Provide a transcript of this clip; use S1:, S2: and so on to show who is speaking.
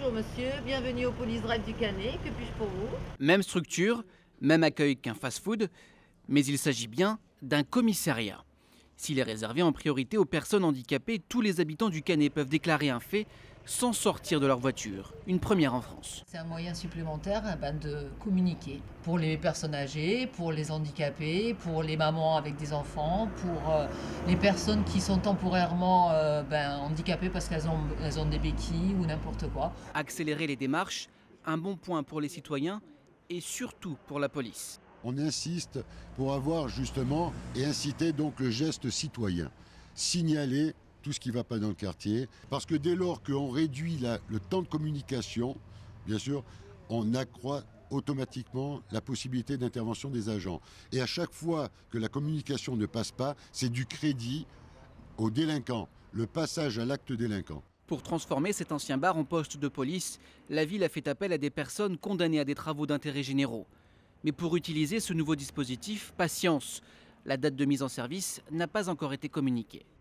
S1: Bonjour monsieur, bienvenue au Police Drive du Canet, que puis-je pour vous?
S2: Même structure, même accueil qu'un fast-food, mais il s'agit bien d'un commissariat. S'il est réservé en priorité aux personnes handicapées, tous les habitants du Canet peuvent déclarer un fait sans sortir de leur voiture. Une première en France.
S1: C'est un moyen supplémentaire de communiquer pour les personnes âgées, pour les handicapés, pour les mamans avec des enfants, pour les personnes qui sont temporairement handicapées parce qu'elles ont des béquilles ou n'importe quoi.
S2: Accélérer les démarches, un bon point pour les citoyens et surtout pour la police.
S3: On insiste pour avoir justement et inciter donc le geste citoyen. Signaler tout ce qui ne va pas dans le quartier. Parce que dès lors qu'on réduit le temps de communication, bien sûr, on accroît automatiquement la possibilité d'intervention des agents. Et à chaque fois que la communication ne passe pas, c'est du crédit aux délinquants, le passage à l'acte délinquant.
S2: Pour transformer cet ancien bar en poste de police, la ville a fait appel à des personnes condamnées à des travaux d'intérêt généraux. Mais pour utiliser ce nouveau dispositif, patience. La date de mise en service n'a pas encore été communiquée.